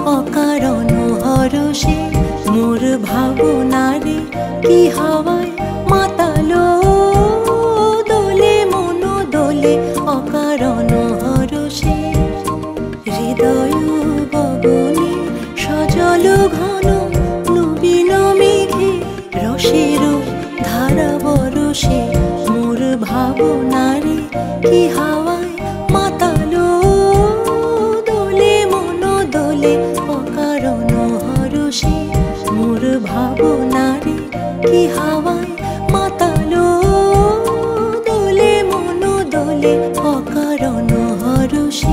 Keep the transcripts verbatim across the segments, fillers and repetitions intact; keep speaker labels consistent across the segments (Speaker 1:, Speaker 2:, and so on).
Speaker 1: অকারণ হরষে মোর ভাবনারে কি হাওয়ায় মাতালো দোলে মন দোলে অকারণ হরষে হৃদয় গগনে সজল ঘন নবীন মেঘে রসের ধারা বরষে মোর ভাবনারে কি হাওয়ায় মাতালো দোলে মন দোলে অকারণ হরষে মোর ভাবনারে কি হাওয়ায় মাতালো দোলে মন দোলে অকারণ হরষে।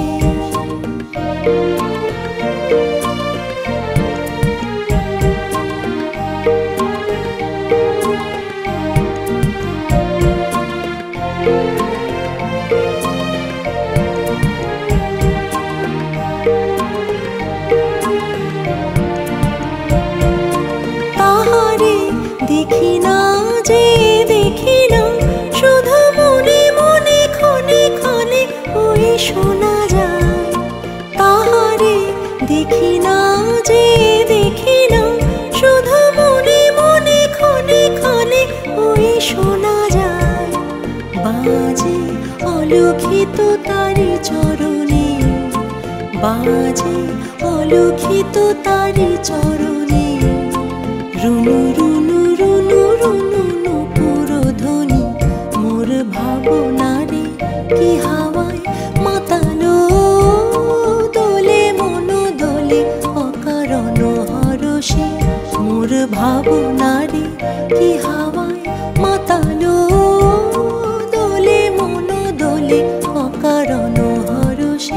Speaker 1: দেখি না যে দেখি না শুধু মনে মনে ক্ষণে ক্ষণে ওই শোনা যায় তাহারে দেখি না যে দেখি না শুধু মনে মনে ক্ষণে ক্ষণে ওই শোনা যায় বাজে অলক্ষিত তারি চরণে বাজে অলক্ষিত তারি চরণে রুনু রুনু রুনু রুনু নুপুর ধ্বনি মোর ভাবনারে কি হাওয়ায় মাতালো দোলে মন দোলে অকারণ হরষে মোর ভাবনারে কি হাওয়ায় মাতালো দোলে মন দোলে অকারণ হরষে।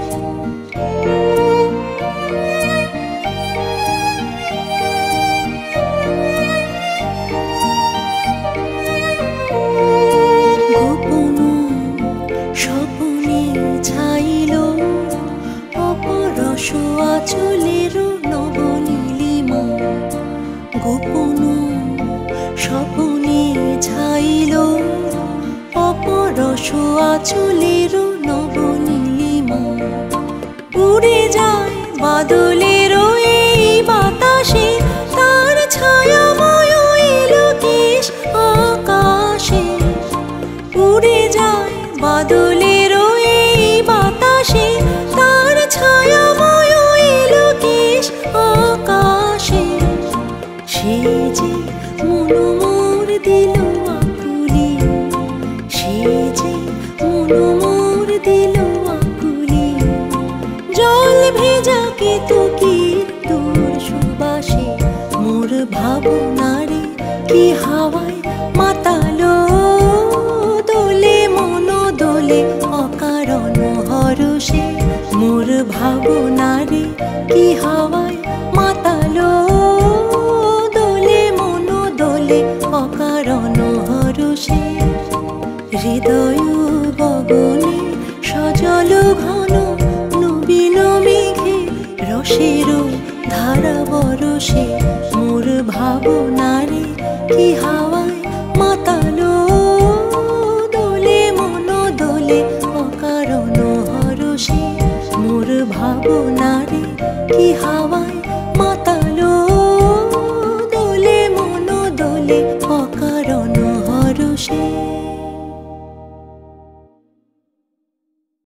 Speaker 1: আচলের নবনীলিমা গোপন স্বপনে ছাইল অপরস আচলের নবনীলিমা উড়ে যায় বাদলের এই বাতাসে তার ছায়াময় এলোকেশ আকাশে উড়ে যায় বাদলের এই বাতাসে তার ছায়াময় এলোকেশ আকাশে সে যে মন মোর দিল আকুলি সে যে মন মোর দিল আকুলি জল ভেজা কেতকীর দূর সুবাসে মোর ভাবনারে কি হাওয়ায় মাতালো দোলে মন দোলে অকারণ হরষে মোর ভাবনারে কি হাওয়ায় মাতালো দোলে মন দোলে অকারণ হরষে হৃদয় গগনে সজল ঘন নবীন মেঘে রসের ধারা বরষে মোর ভাবনারে কি হাওয়ায় মাতালো দোলে মন দোলে অকারণ হরষে মোর ভাবনারে কি হাওয়ায়